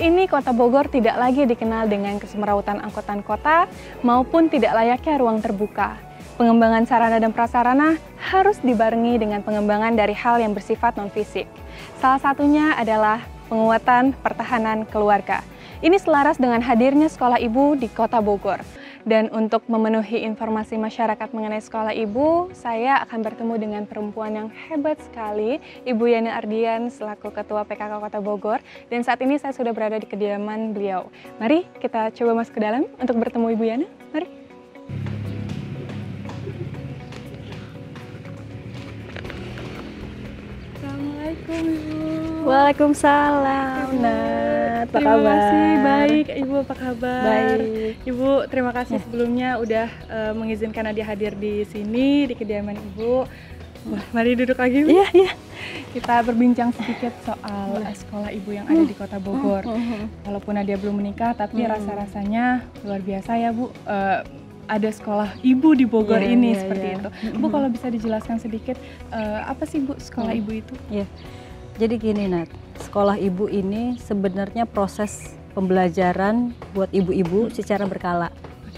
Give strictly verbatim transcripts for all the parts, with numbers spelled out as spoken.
ini Kota Bogor tidak lagi dikenal dengan kesemrawutan angkutan kota maupun tidak layaknya ruang terbuka. Pengembangan sarana dan prasarana harus dibarengi dengan pengembangan dari hal yang bersifat non-fisik. Salah satunya adalah penguatan pertahanan keluarga. Ini selaras dengan hadirnya sekolah ibu di Kota Bogor. Dan untuk memenuhi informasi masyarakat mengenai sekolah ibu, saya akan bertemu dengan perempuan yang hebat sekali, Ibu Yani Ardian selaku Ketua P K K Kota Bogor. Dan saat ini saya sudah berada di kediaman beliau. Mari kita coba masuk ke dalam untuk bertemu Ibu Yani. Mari. Assalamualaikum Ibu. Waalaikumsalam. Nah, apa terima kabar? kasih, baik. Ibu apa kabar? Baik. Ibu, terima kasih sebelumnya udah uh, mengizinkan Nadia hadir di sini, di kediaman Ibu. Wah, mari duduk lagi, Bu. Iya, iya. Kita berbincang sedikit soal uh, sekolah Ibu yang ada di Kota Bogor. Walaupun Nadia belum menikah, tapi Hmm. rasa-rasanya luar biasa ya, Bu. Uh, ada sekolah ibu di Bogor Iya, ini iya, seperti iya. itu. Bu, kalau bisa dijelaskan sedikit, uh, apa sih Bu sekolah Hmm. ibu itu? Iya. Jadi gini, Nat. Sekolah ibu ini sebenarnya proses pembelajaran buat ibu-ibu secara berkala.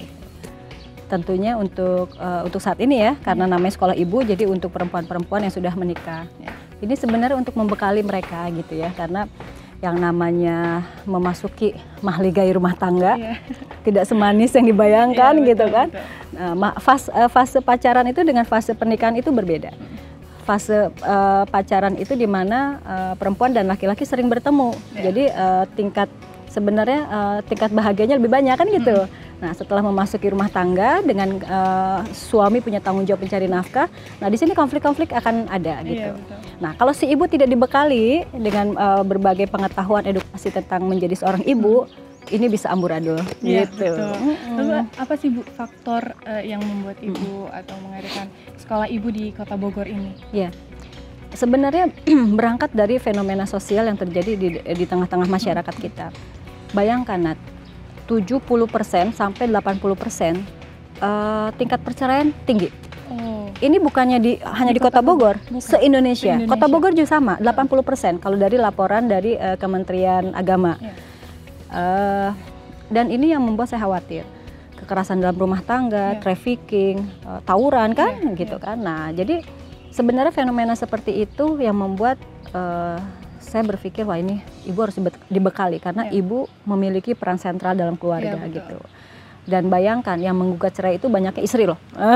Tentunya untuk uh, untuk saat ini ya, karena namanya sekolah ibu, jadi untuk perempuan-perempuan yang sudah menikah. Ya. Ini sebenarnya untuk membekali mereka gitu ya, karena yang namanya memasuki mahligai rumah tangga Iya. tidak semanis yang dibayangkan Iya, gitu betul, kan. betul. Nah, ma- fase, uh, fase pacaran itu dengan fase pernikahan itu berbeda. Fase uh, pacaran itu di mana uh, perempuan dan laki-laki sering bertemu. Ya. Jadi uh, tingkat sebenarnya uh, tingkat bahagianya lebih banyak kan gitu. Nah, setelah memasuki rumah tangga dengan uh, suami punya tanggung jawab mencari nafkah, nah di sini konflik-konflik akan ada gitu. Iya, betul. Nah, kalau si ibu tidak dibekali dengan uh, berbagai pengetahuan edukasi tentang menjadi seorang ibu, ini bisa amburadul Iya, gitu. betul. Mm-mm. Lalu apa sih Bu faktor uh, yang membuat Ibu atau mengadakan sekolah ibu di Kota Bogor ini? Ya, sebenarnya berangkat dari fenomena sosial yang terjadi di, di tengah-tengah masyarakat kita. Bayangkan, Nat, tujuh puluh persen sampai delapan puluh persen uh, tingkat perceraian tinggi. Oh, Ini bukannya di hanya di, Di Kota Kota Bogor, Bogor, bukan. se-Indonesia. Se-Indonesia. Kota Bogor juga sama, delapan puluh persen kalau dari laporan dari uh, Kementerian Agama. iya. Uh, dan ini yang membuat saya khawatir. Kekerasan dalam rumah tangga, Iya. trafficking, uh, tawuran kan, Iya, gitu iya. kan. Nah, jadi sebenarnya fenomena seperti itu yang membuat uh, saya berpikir wah ini ibu harus dibe- dibekali karena Iya. ibu memiliki peran sentral dalam keluarga Iya, betul. gitu. Dan bayangkan yang menggugat cerai itu banyaknya istri loh.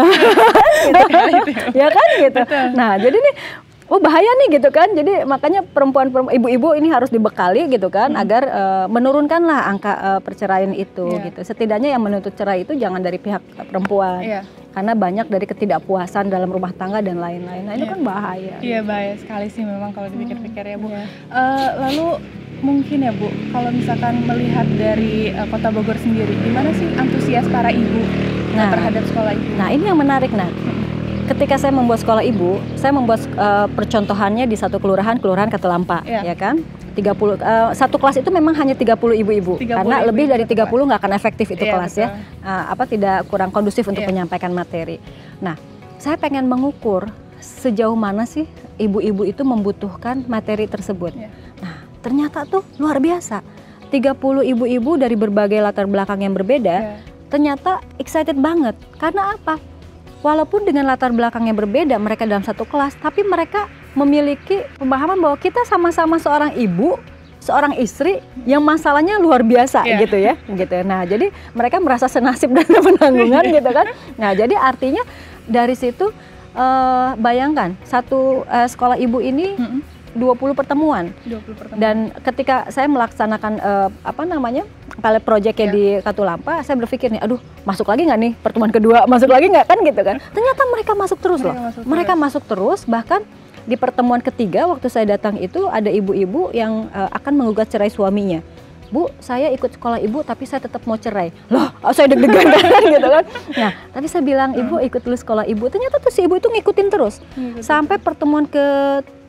Gitu kan, itu ya. Ya kan gitu. Betul. Nah, jadi nih oh bahaya nih gitu kan. Jadi makanya perempuan ibu-ibu ini harus dibekali gitu kan Hmm. agar uh, menurunkanlah angka uh, perceraian itu Iya. gitu. Setidaknya yang menuntut cerai itu jangan dari pihak perempuan. Iya. Karena banyak dari ketidakpuasan dalam rumah tangga dan lain-lain. Nah, itu Iya. kan bahaya. Iya, bahaya sekali sih memang kalau dipikir-pikir ya Bu. Iya. Eh, lalu mungkin ya Bu, kalau misalkan melihat dari eh, Kota Bogor sendiri, gimana sih antusias para ibu eh, Nah. terhadap sekolah ibu? Nah, ini yang menarik, Nat. Ketika saya membuat sekolah ibu, saya membuat uh, percontohannya di satu kelurahan, Kelurahan Katulampa, Iya. ya kan? tiga puluh uh, satu kelas itu memang hanya tiga puluh ibu-ibu tiga puluh karena ibu-ibu lebih dari satu tiga puluh nggak akan efektif itu Iya, kelas ya. betul. Uh, apa tidak kurang kondusif untuk Iya. menyampaikan materi. Nah, saya pengen mengukur sejauh mana sih ibu-ibu itu membutuhkan materi tersebut. Iya. Nah, ternyata tuh luar biasa. tiga puluh ibu-ibu dari berbagai latar belakang yang berbeda Iya. ternyata excited banget. Karena apa? Walaupun dengan latar belakang yang berbeda mereka dalam satu kelas, tapi mereka memiliki pemahaman bahwa kita sama-sama seorang ibu, seorang istri yang masalahnya luar biasa Iya. gitu ya, gitu. Nah, jadi mereka merasa senasib dan penanggungan gitu kan. Nah, jadi artinya dari situ eh, bayangkan satu eh, sekolah ibu ini Mm-mm. dua puluh pertemuan. dua puluh pertemuan. Dan ketika saya melaksanakan eh, apa namanya pilot projectnya Ya. di Katulampa, saya berpikir nih, aduh masuk lagi nggak nih pertemuan kedua, masuk lagi nggak kan gitu kan? Ternyata mereka masuk terus Mereka loh. masuk mereka terus. masuk terus, bahkan di pertemuan ketiga waktu saya datang itu ada ibu-ibu yang eh, akan menggugat cerai suaminya. Bu, saya ikut sekolah ibu tapi saya tetap mau cerai. Loh, saya deg-degan kan gitu kan. Nah, tapi saya bilang, ibu ikut dulu sekolah ibu. Ternyata tuh si ibu itu ngikutin terus. Ngikutin Sampai pertemuan ke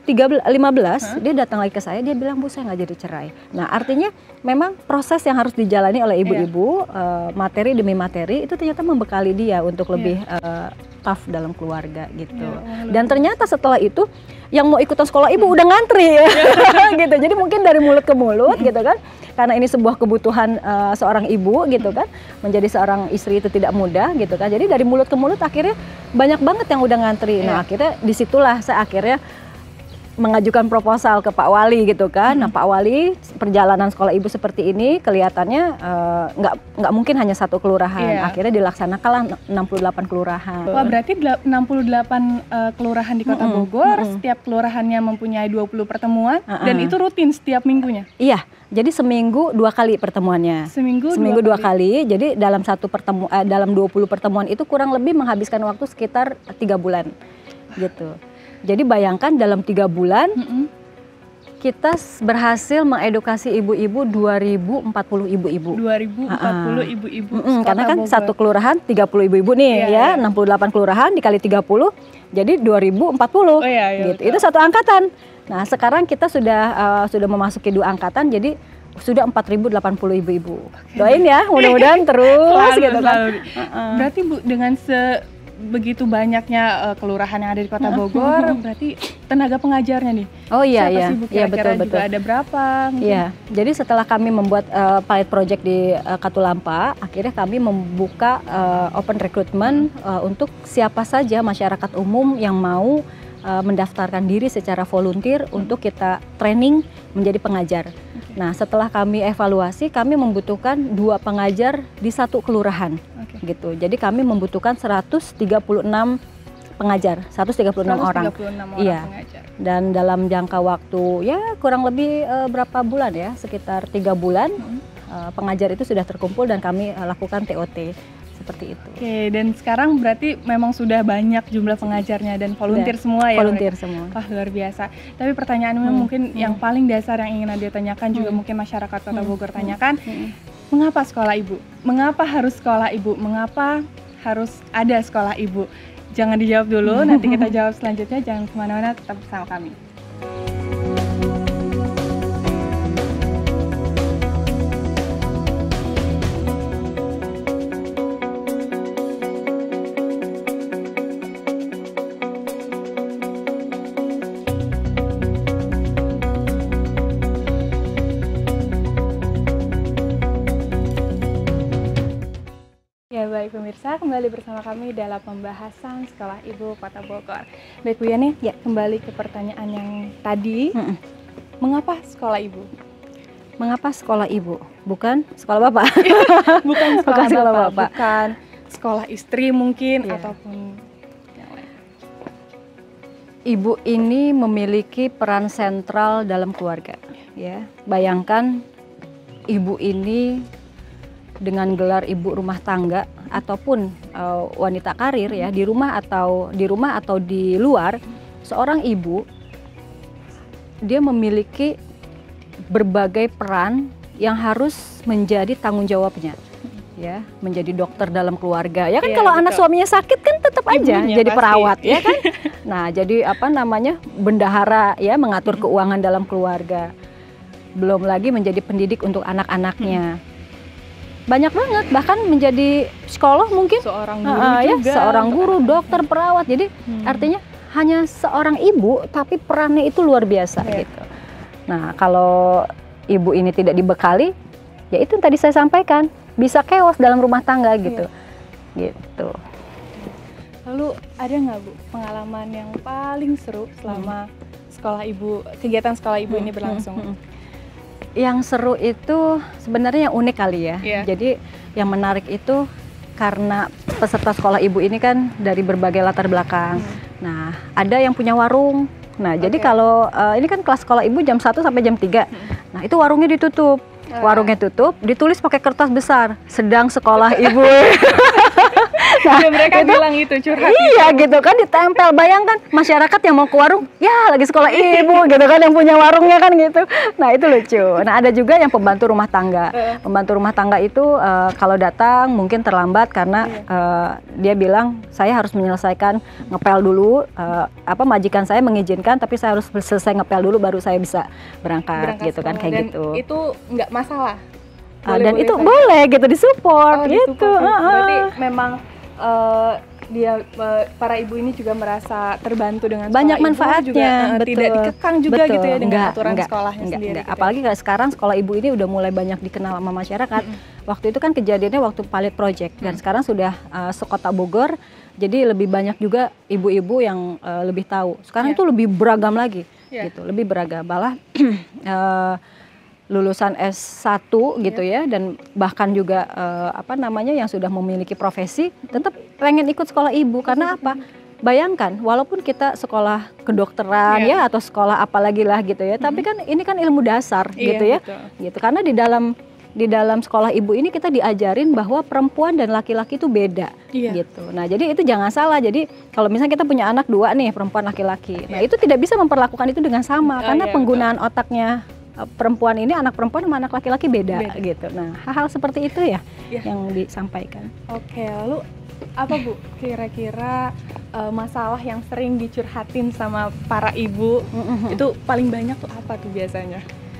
tiga belas, lima belas Huh? dia datang lagi ke saya, dia bilang, Bu saya nggak jadi cerai. Nah artinya memang proses yang harus dijalani oleh ibu-ibu, yeah. uh, materi demi materi itu ternyata membekali dia untuk lebih yeah. uh, tough dalam keluarga gitu. Yeah, dan ternyata setelah itu yang mau ikutan sekolah ibu udah ngantri ya, gitu. Jadi mungkin dari mulut ke mulut gitu kan, karena ini sebuah kebutuhan uh, seorang ibu gitu kan, menjadi seorang istri itu tidak mudah gitu kan. Jadi dari mulut ke mulut akhirnya banyak banget yang udah ngantri. Yeah. Nah akhirnya disitulah saya akhirnya mengajukan proposal ke Pak Wali gitu kan. Nah Pak Wali, perjalanan sekolah ibu seperti ini kelihatannya uh, nggak nggak mungkin hanya satu kelurahan. Yeah. Akhirnya dilaksanakanlah enam puluh delapan kelurahan. Wah berarti enam puluh delapan uh, kelurahan di Kota mm -mm, Bogor, mm -mm. setiap kelurahannya mempunyai dua puluh pertemuan, uh -uh. dan itu rutin setiap minggunya? Iya, jadi seminggu dua kali pertemuannya. Seminggu, seminggu dua, dua kali. kali. Jadi dalam satu pertemu uh, dalam dua puluh pertemuan itu kurang lebih menghabiskan waktu sekitar tiga bulan gitu. Jadi bayangkan dalam tiga bulan mm -hmm. kita berhasil mengedukasi ibu-ibu dua ribu empat puluh ibu-ibu. dua ribu empat puluh ibu-ibu. Mm -hmm. Karena kan Bogor. Satu kelurahan tiga puluh ibu-ibu nih, yeah, ya, yeah. enam puluh delapan kelurahan dikali tiga puluh, jadi dua ribu empat puluh. Oh, yeah, yeah, gitu. Itu satu angkatan. Nah sekarang kita sudah uh, sudah memasuki dua angkatan, jadi sudah empat ribu delapan puluh ibu-ibu. Doain ya, mudah-mudahan terus selalu, gitu kan. Uh -uh. Berarti Bu dengan se begitu banyaknya uh, kelurahan yang ada di Kota Bogor, berarti tenaga pengajarnya nih. Oh iya iya. Siapa sih Bu kira-kira betul betul. Juga ada berapa? Iya. Jadi setelah kami membuat uh, pilot project di uh, Katulampa, akhirnya kami membuka uh, open recruitment uh, untuk siapa saja masyarakat umum yang mau uh, mendaftarkan diri secara volunteer hmm. untuk kita training menjadi pengajar. Okay. Nah, setelah kami evaluasi, kami membutuhkan dua pengajar di satu kelurahan. Gitu. Jadi kami membutuhkan seratus tiga puluh enam pengajar, seratus tiga puluh enam orang. seratus tiga puluh enam orang iya. pengajar. Dan dalam jangka waktu ya kurang lebih uh, berapa bulan ya, sekitar tiga bulan hmm. uh, pengajar itu sudah terkumpul dan kami uh, lakukan T O T seperti itu. Oke, dan sekarang berarti memang sudah banyak jumlah pengajarnya dan volunteer sudah, semua ya? Volunteer mereka? Semua. Wah luar biasa. Tapi pertanyaannya hmm. mungkin hmm. yang paling dasar yang ingin Nadia tanyakan hmm. juga mungkin masyarakat Kota Bogor hmm. tanyakan. Hmm. Mengapa sekolah ibu? Mengapa harus sekolah ibu? Mengapa harus ada sekolah ibu? Jangan dijawab dulu, nanti kita jawab selanjutnya. Jangan kemana-mana, tetap bersama kami. Ya baik pemirsa, kembali bersama kami dalam pembahasan Sekolah Ibu Kota Bogor. Baik Bu Yani, ya kembali ke pertanyaan yang tadi, mm-mm. mengapa sekolah ibu? Mengapa sekolah ibu? Bukan sekolah bapak? Bukan sekolah, bukan sekolah bapak, bapak, bukan sekolah istri mungkin, yeah. ataupun yang lain. Ibu ini memiliki peran sentral dalam keluarga. Ya, bayangkan ibu ini dengan gelar ibu rumah tangga ataupun uh, wanita karir ya, di rumah atau di rumah atau di luar, seorang ibu dia memiliki berbagai peran yang harus menjadi tanggung jawabnya. Ya, menjadi dokter dalam keluarga. Ya kan ya, kalau betul. Anak suaminya sakit kan tetap aja Ibunya jadi pasti. Perawat ya kan. Nah, jadi apa namanya? Bendahara ya, mengatur keuangan dalam keluarga. Belum lagi menjadi pendidik untuk anak-anaknya. Hmm. Banyak banget, bahkan menjadi psikolog mungkin, seorang guru uh, juga, ya, seorang guru, dokter, perawat. Jadi hmm. artinya hanya seorang ibu, tapi perannya itu luar biasa yeah. gitu. Nah, kalau ibu ini tidak dibekali, ya itu yang tadi saya sampaikan, bisa chaos dalam rumah tangga gitu, yeah. gitu. Lalu ada nggak Bu pengalaman yang paling seru selama hmm. sekolah ibu, kegiatan sekolah ibu hmm. ini berlangsung? Hmm. Hmm. Yang seru itu sebenarnya yang unik kali ya. Yeah. Jadi yang menarik itu karena peserta sekolah ibu ini kan dari berbagai latar belakang. Hmm. Nah, ada yang punya warung. Nah, okay. jadi kalau uh, ini kan kelas sekolah ibu jam satu sampai jam tiga. Hmm. Nah, itu warungnya ditutup. warungnya tutup, ditulis pakai kertas besar, sedang sekolah ibu. Nah, dan mereka itu, bilang itu curhat. Iya gitu. gitu kan, ditempel. Bayangkan masyarakat yang mau ke warung, ya lagi sekolah ibu gitu kan, yang punya warungnya kan gitu. Nah itu lucu. Nah ada juga yang pembantu rumah tangga. Pembantu rumah tangga itu uh, kalau datang mungkin terlambat karena uh, dia bilang saya harus menyelesaikan ngepel dulu. Uh, apa majikan saya mengizinkan, tapi saya harus selesai ngepel dulu baru saya bisa berangkat, berangkat gitu kan kayak dan gitu. Itu nggak masalah. Boleh, uh, dan boleh itu saja. Boleh gitu disupport oh, gitu. Disupport. Uh, Berarti memang uh, dia uh, para ibu ini juga merasa terbantu dengan banyak manfaatnya, juga, uh, betul. Tidak dikekang juga betul. gitu ya dengan enggak, aturan enggak, sekolahnya enggak, sendiri. Enggak. Gitu Apalagi ya. kalau sekarang sekolah ibu ini udah mulai banyak dikenal sama masyarakat. Mm-hmm. Waktu itu kan kejadiannya waktu pilot project dan mm-hmm. sekarang sudah uh, sekota Bogor. Jadi lebih banyak juga ibu-ibu yang uh, lebih tahu. Sekarang yeah. itu lebih beragam lagi, yeah. gitu, lebih beragam. Malah uh, lulusan S satu gitu yeah. ya, dan bahkan juga uh, apa namanya yang sudah memiliki profesi tetap pengen ikut sekolah ibu karena apa? Bayangkan, walaupun kita sekolah kedokteran yeah. ya atau sekolah apalagi lah gitu ya, mm-hmm. tapi kan ini kan ilmu dasar yeah, gitu ya, betul. gitu. Karena di dalam di dalam sekolah ibu ini kita diajarin bahwa perempuan dan laki-laki itu beda, iya. gitu. Nah, jadi itu jangan salah. Jadi kalau misalnya kita punya anak dua nih, perempuan laki-laki, iya. nah itu tidak bisa memperlakukan itu dengan sama, oh, karena iya, penggunaan betul. otaknya perempuan ini, anak perempuan sama anak laki-laki beda, beda, gitu. Nah, hal-hal seperti itu ya iya. yang disampaikan. Oke, lalu apa Bu kira-kira uh, masalah yang sering dicurhatin sama para ibu mm-hmm. itu paling banyak tuh apa tuh biasanya?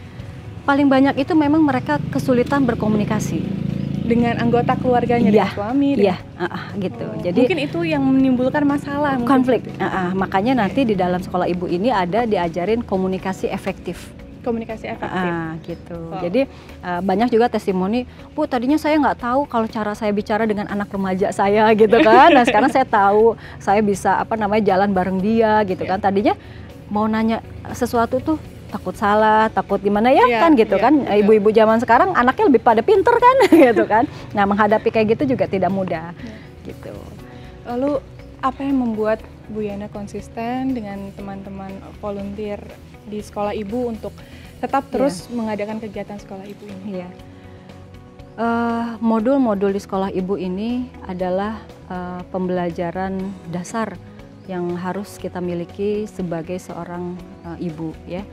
Paling banyak itu memang mereka kesulitan berkomunikasi dengan anggota keluarganya, iya, dengan suami, iya, uh, uh, gitu. Oh, jadi mungkin itu yang menimbulkan masalah, konflik. Uh, uh, makanya nanti di dalam sekolah ibu ini ada diajarin komunikasi efektif. Komunikasi efektif. Uh, gitu. Wow. Jadi uh, banyak juga testimoni, Bu tadinya saya nggak tahu kalau cara saya bicara dengan anak remaja saya gitu kan. Nah sekarang saya tahu, saya bisa apa namanya jalan bareng dia gitu yeah. kan. Tadinya mau nanya sesuatu tuh takut salah, takut gimana ya yeah, kan gitu yeah, kan. Betul. Ibu-ibu zaman sekarang anaknya lebih pada pinter kan gitu kan. Nah menghadapi kayak gitu juga tidak mudah yeah. gitu. Lalu apa yang membuat Bu Yana konsisten dengan teman-teman volunteer di sekolah ibu untuk tetap terus yeah. mengadakan kegiatan sekolah ibu ini? Yeah. Uh, modul-modul di sekolah ibu ini adalah uh, pembelajaran dasar yang harus kita miliki sebagai seorang uh, ibu ya.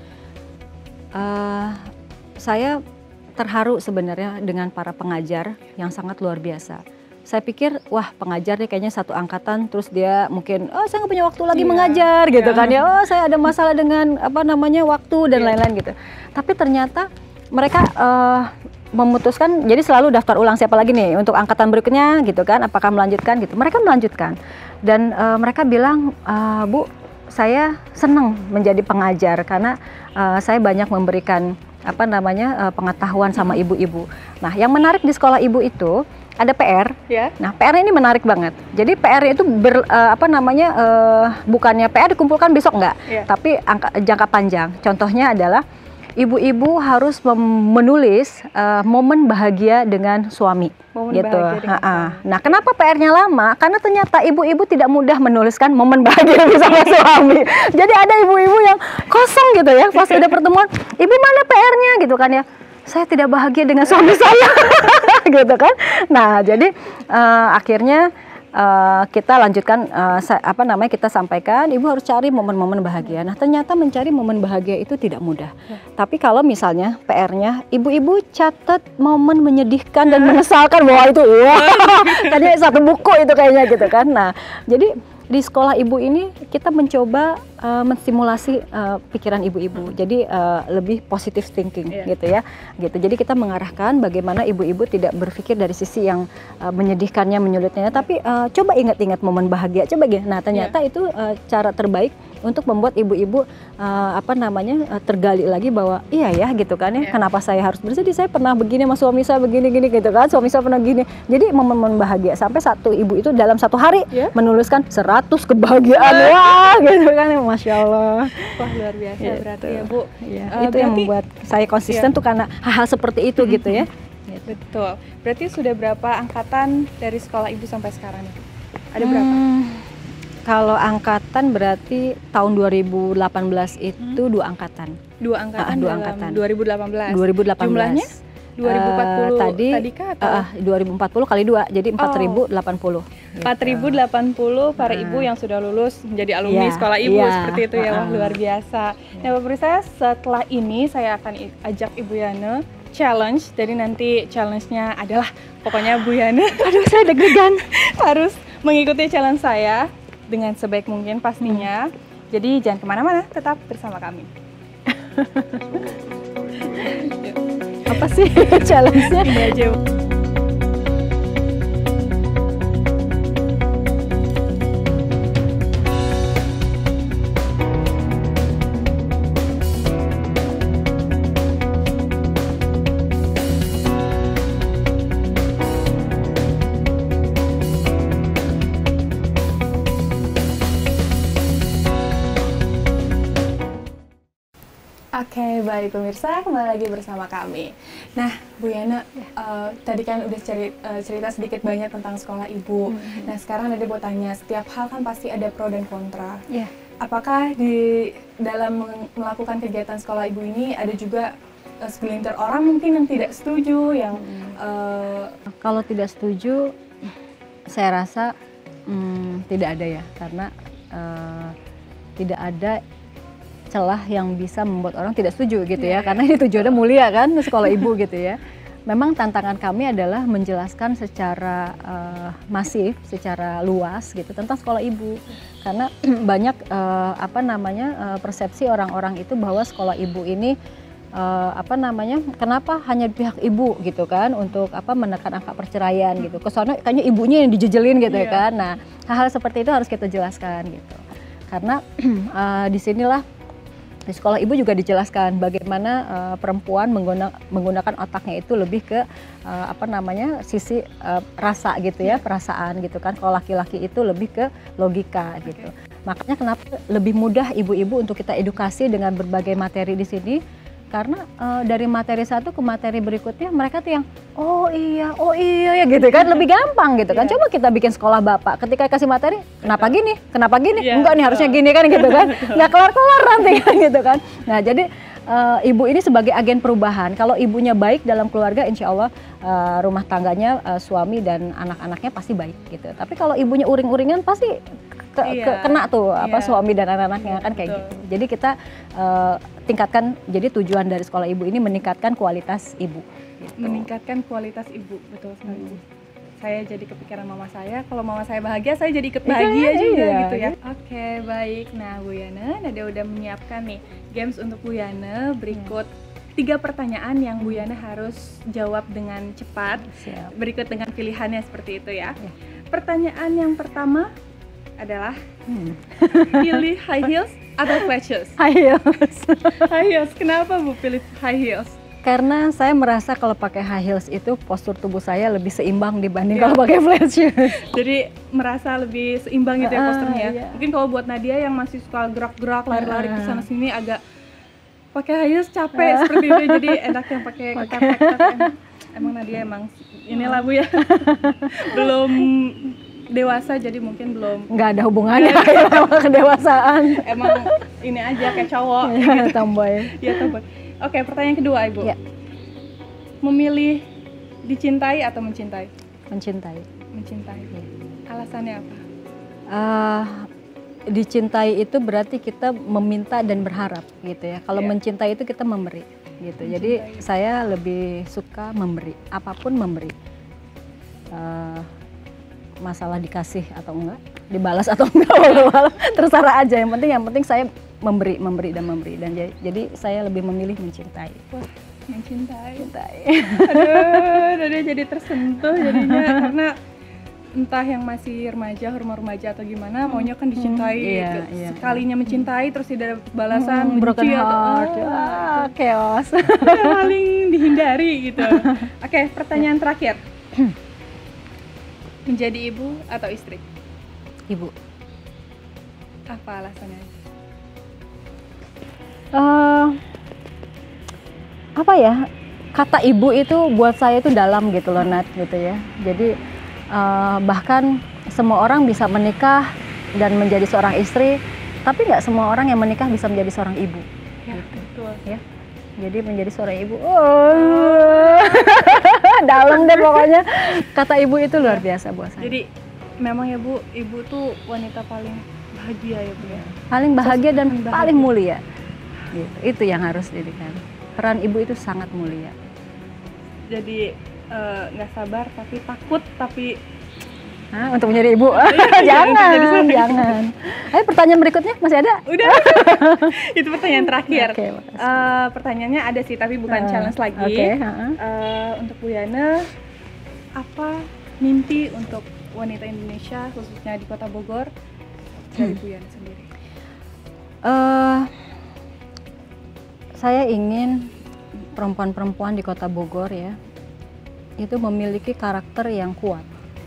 Uh, saya terharu sebenarnya dengan para pengajar yang sangat luar biasa. Saya pikir, wah pengajar nih kayaknya satu angkatan, terus dia mungkin, oh saya nggak punya waktu lagi yeah. mengajar gitu yeah. kan ya, oh saya ada masalah dengan apa namanya waktu dan lain-lain yeah. gitu. Tapi ternyata mereka uh, memutuskan, jadi selalu daftar ulang siapa lagi nih untuk angkatan berikutnya gitu kan, apakah melanjutkan gitu. Mereka melanjutkan dan uh, mereka bilang, uh, Bu, saya senang menjadi pengajar karena uh, saya banyak memberikan apa namanya uh, pengetahuan sama ibu-ibu. Nah, yang menarik di sekolah ibu itu ada P R. Ya. Nah, P R ini menarik banget. Jadi P R itu ber, uh, apa namanya uh, bukannya P R dikumpulkan besok enggak, ya. Tapi angka, jangka panjang. Contohnya adalah ibu-ibu harus menulis uh, momen bahagia dengan suami. Momen gitu. Dengan suami. Nah, kenapa P R-nya lama? Karena ternyata ibu-ibu tidak mudah menuliskan momen bahagia bersama suami. Jadi ada ibu-ibu yang kosong gitu ya, pas ada pertemuan, ibu mana P R-nya gitu kan ya. Saya tidak bahagia dengan suami saya, gitu kan. Nah, jadi uh, akhirnya Uh, kita lanjutkan uh, apa namanya kita sampaikan ibu harus cari momen-momen bahagia. Nah ternyata mencari momen bahagia itu tidak mudah. Ya. Tapi kalau misalnya P R-nya ibu-ibu catat momen menyedihkan dan mengesalkan, wah itu wah kayaknya satu buku itu kayaknya gitu kan. Nah jadi di sekolah ibu ini kita mencoba uh, menstimulasi uh, pikiran ibu-ibu. Jadi uh, lebih positive thinking yeah. gitu ya. Gitu. Jadi kita mengarahkan bagaimana ibu-ibu tidak berpikir dari sisi yang uh, menyedihkannya, menyulitnya, tapi uh, coba ingat-ingat momen bahagia. Coba gitu. Nah, ternyata yeah. itu uh, cara terbaik untuk membuat ibu-ibu uh, apa namanya uh, tergali lagi bahwa iya ya gitu kan ya. Yeah. Kenapa saya harus bersedih? Saya pernah begini sama suami saya begini-gini gitu kan. Suami saya pernah gini. Jadi momen-momen bahagia sampai satu ibu itu dalam satu hari yeah. menuliskan seratus kebahagiaan. Wah, gitu kan. Masya Allah. Wah, luar biasa gitu. Berarti ya, Bu. Ya, uh, itu berarti, yang membuat saya konsisten yeah. tuh karena hal-hal seperti itu gitu ya. Betul. Berarti sudah berapa angkatan dari sekolah ibu sampai sekarang itu? Ada berapa? Hmm, kalau angkatan berarti tahun dua ribu delapan belas itu hmm. dua angkatan. Dua angkatan. Ah, dua angkatan. dua ribu delapan belas. dua ribu delapan belas. Jumlahnya? dua ribu empat puluh uh, tadi, tadi kah atau? Uh, dua ribu empat puluh kali dua, jadi empat ribu delapan puluh. Gitu. empat ribu delapan puluh para nah. ibu yang sudah lulus menjadi alumni ya, sekolah ibu ya, seperti itu ya, uh, wah luar biasa. Ya. Nah Bapak saya setelah ini saya akan ajak Ibu Yana challenge, jadi nanti challenge-nya adalah pokoknya Bu Yana aduh saya deg-degan harus mengikuti challenge saya dengan sebaik mungkin pastinya. Hmm. Jadi jangan kemana-mana, tetap bersama kami. Apa sih challenge-nya? Ini aja. Oke, baik pemirsa, kembali lagi bersama kami. Nah, Bu Yana, uh, tadi kan udah ceri, uh, cerita sedikit banyak tentang sekolah ibu. Mm-hmm. Nah, sekarang Dede mau tanya, setiap hal kan pasti ada pro dan kontra. Yeah. Apakah di dalam melakukan kegiatan sekolah ibu ini ada juga uh, segelintir orang mungkin yang tidak setuju, yang uh, kalau tidak setuju, saya rasa hmm, tidak ada ya, karena uh, tidak ada celah yang bisa membuat orang tidak setuju gitu ya, yeah. Karena ini tujuannya mulia kan, sekolah ibu gitu ya. Memang tantangan kami adalah menjelaskan secara uh, masif, secara luas gitu tentang sekolah ibu, karena banyak uh, apa namanya uh, persepsi orang-orang itu bahwa sekolah ibu ini uh, apa namanya kenapa hanya pihak ibu gitu kan untuk apa menekan angka perceraian gitu. Kesannya kayaknya ibunya yang dijejelin gitu yeah. ya kan. Nah hal-hal seperti itu harus kita jelaskan gitu, karena uh, disinilah di sekolah ibu juga dijelaskan bagaimana uh, perempuan mengguna, menggunakan otaknya itu lebih ke uh, apa namanya sisi uh, rasa gitu ya, perasaan gitu kan. Kalau laki-laki itu lebih ke logika gitu. Okay. Makanya kenapa lebih mudah ibu-ibu untuk kita edukasi dengan berbagai materi di sini, karena uh, dari materi satu ke materi berikutnya mereka tuh yang oh iya, oh iya ya gitu kan, lebih gampang gitu kan. Yeah. Coba kita bikin sekolah bapak, ketika kasih materi, kenapa gini, kenapa gini, yeah, enggak nih harusnya gini kan gitu kan, nggak kelar-kelar nanti kan gitu kan. Nah jadi uh, ibu ini sebagai agen perubahan, kalau ibunya baik dalam keluarga, insya Allah uh, rumah tangganya, uh, suami dan anak-anaknya pasti baik gitu. Tapi kalau ibunya uring-uringan pasti ke, iya, ke, kena tuh apa iya. suami dan anak-anaknya iya, kan kayak betul. Gitu. Jadi kita uh, tingkatkan, jadi tujuan dari sekolah ibu ini meningkatkan kualitas ibu. Gitu. Meningkatkan kualitas ibu, betul sekali. Hmm. Saya jadi kepikiran mama saya, kalau mama saya bahagia, saya jadi ikut bahagia iya, juga iya. gitu ya. Oke, baik. Nah Bu Yana, Nada udah menyiapkan nih games untuk Bu Yana berikut. Hmm. Tiga pertanyaan yang Bu Yana harus jawab dengan cepat. Siap. Berikut dengan pilihannya seperti itu ya. Ya. Pertanyaan yang pertama adalah hmm. pilih high heels atau flat shoes? High heels. High heels. Kenapa Bu pilih high heels? Karena saya merasa kalau pakai high heels itu postur tubuh saya lebih seimbang dibanding yeah. kalau pakai flat shoes. Jadi merasa lebih seimbang gitu ya posturnya. Uh, yeah. Mungkin kalau buat Nadia yang masih suka gerak-gerak, lari-lari ke sana sini agak pakai high heels capek uh. seperti itu. Jadi enak yang pakai ketat-ketat. Emang Nadia emang inilah Bu ya. Belum dewasa, jadi mungkin belum nggak ada hubungannya sama kedewasaan. Emang ini aja kayak cowok ya, gitu. Tomboy. Ya tomboy. Oke, pertanyaan kedua Ibu. Ya. Memilih dicintai atau mencintai? Mencintai. Mencintai. Ya. Alasannya apa? Uh, dicintai itu berarti kita meminta dan berharap gitu ya. Kalau ya. Mencintai itu kita memberi gitu. Mencintai. Jadi saya lebih suka memberi, apapun memberi. Uh, masalah dikasih atau enggak, dibalas atau enggak, terserah aja. Yang penting yang penting saya memberi, memberi dan memberi, dan jadi, jadi saya lebih memilih mencintai. Wah, mencintai. Mencintai. Aduh, aduh jadi tersentuh jadinya karena entah yang masih remaja, remaja atau gimana, maunya kan dicintai. Hmm, iya, iya, sekalinya iya. mencintai terus tidak ada balasan, hmm, broken heart, atau, ah, chaos. Paling dihindari gitu. Oke, pertanyaan terakhir. Menjadi ibu atau istri? Ibu. Apa alasannya? Uh, apa ya? Kata ibu itu buat saya itu dalam gitu loh Nat gitu ya. Jadi uh, bahkan semua orang bisa menikah dan menjadi seorang istri, tapi nggak semua orang yang menikah bisa menjadi seorang ibu. Ya, gitu. Betul. Ya. Jadi menjadi seorang ibu, oh, dalam deh pokoknya. Kata ibu itu luar biasa buat saya. Jadi memang ya Bu, ibu tuh wanita paling bahagia ya Bu ya. Paling bahagia dan bahagia. paling mulia. Gitu. Itu yang harus didikan. Peran ibu itu sangat mulia. Jadi nggak uh, sabar tapi takut tapi Hah, untuk menjadi ibu? Jangan, jangan. Ayo pertanyaan berikutnya masih ada? Udah. Itu pertanyaan terakhir. Okay, uh, pertanyaannya ada sih tapi bukan uh, challenge lagi. Okay, uh-uh. uh, untuk Bu Yana, apa mimpi untuk wanita Indonesia khususnya di Kota Bogor dari hmm. Bu Yana sendiri? Uh, saya ingin perempuan-perempuan di Kota Bogor ya itu memiliki karakter yang kuat.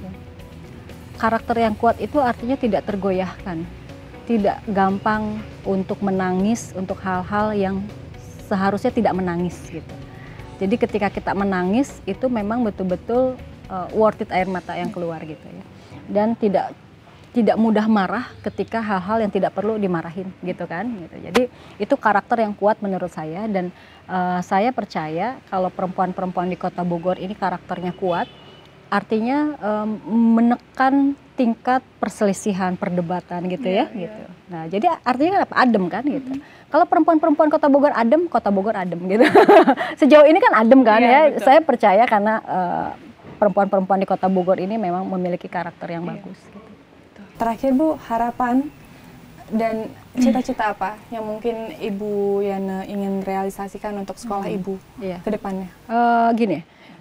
Karakter yang kuat itu artinya tidak tergoyahkan, tidak gampang untuk menangis untuk hal-hal yang seharusnya tidak menangis gitu. Jadi ketika kita menangis itu memang betul-betul uh, worth it air mata yang keluar gitu ya. Dan tidak tidak mudah marah ketika hal-hal yang tidak perlu dimarahin gitu kan gitu. Jadi itu karakter yang kuat menurut saya dan uh, saya percaya kalau perempuan-perempuan di Kota Bogor ini karakternya kuat, artinya um, menekan tingkat perselisihan, perdebatan gitu ya, ya gitu. Nah, jadi artinya apa? Adem kan gitu. Mm-hmm. Kalau perempuan-perempuan Kota Bogor adem, Kota Bogor adem gitu. Sejauh ini kan adem kan ya. ya. Saya percaya karena uh, perempuan-perempuan di Kota Bogor ini memang memiliki karakter yang ya. bagus gitu. Terakhir Bu, harapan dan cita-cita apa yang mungkin Ibu Yana ingin realisasikan untuk sekolah hmm. Ibu ya. ke depannya? Uh, gini,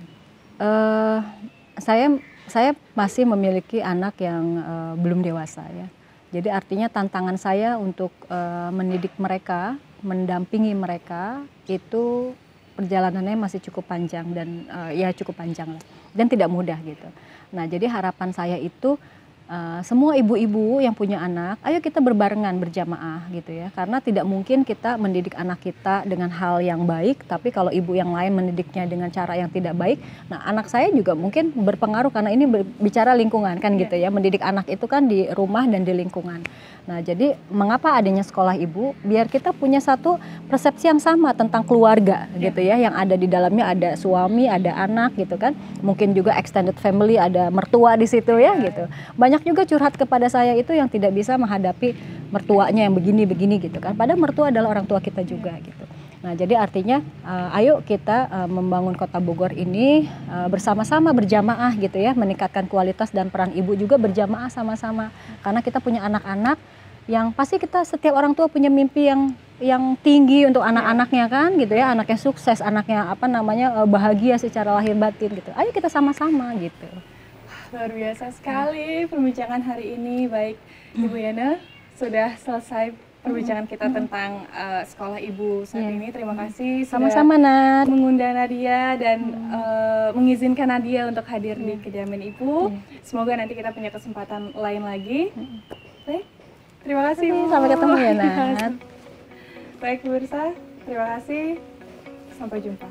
uh, saya saya masih memiliki anak yang uh, belum dewasa ya. Jadi artinya tantangan saya untuk uh, mendidik mereka, mendampingi mereka itu perjalanannya masih cukup panjang dan uh, ya cukup panjang lah dan tidak mudah gitu. Nah jadi harapan saya itu Uh, semua ibu-ibu yang punya anak, ayo kita berbarengan berjamaah gitu ya. Karena tidak mungkin kita mendidik anak kita dengan hal yang baik, tapi kalau ibu yang lain mendidiknya dengan cara yang tidak baik, nah anak saya juga mungkin berpengaruh karena ini bicara lingkungan kan gitu ya. Mendidik anak itu kan di rumah dan di lingkungan. Nah jadi mengapa adanya sekolah ibu? Biar kita punya satu persepsi yang sama tentang keluarga gitu ya. Yang ada di dalamnya ada suami, ada anak gitu kan. Mungkin juga extended family, ada mertua di situ ya gitu. Banyak juga curhat kepada saya itu yang tidak bisa menghadapi mertuanya yang begini-begini gitu kan. Padahal mertua adalah orang tua kita juga gitu. Nah jadi artinya uh, ayo kita uh, membangun Kota Bogor ini uh, bersama-sama berjamaah gitu ya. Meningkatkan kualitas dan peran ibu juga berjamaah sama-sama. Karena kita punya anak-anak yang pasti kita setiap orang tua punya mimpi yang yang tinggi untuk anak-anaknya kan gitu ya. Anaknya sukses, anaknya apa namanya uh, bahagia secara lahir batin gitu. Ayo kita sama-sama gitu. Luar biasa sekali perbincangan hari ini. Baik Ibu Yana, sudah selesai perbincangan kita tentang uh, sekolah ibu saat yeah. ini. Terima kasih sama-sama Nat mengundang Nadia dan hmm. uh, mengizinkan Nadia untuk hadir yeah. di kediaman ibu. Yeah. Semoga nanti kita punya kesempatan lain lagi. Hmm. Baik, terima kasih Bu. Sampai ketemu ya Nat. Baik pemirsa, terima kasih. Sampai jumpa.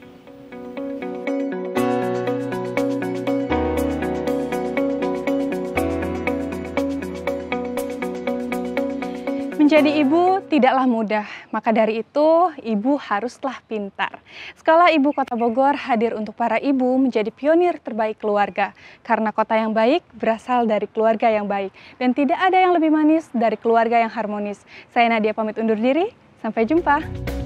Menjadi ibu tidaklah mudah, maka dari itu ibu haruslah pintar. Sekolah Ibu Kota Bogor hadir untuk para ibu menjadi pionir terbaik keluarga. Karena kota yang baik berasal dari keluarga yang baik. Dan tidak ada yang lebih manis dari keluarga yang harmonis. Saya Nadia pamit undur diri, sampai jumpa.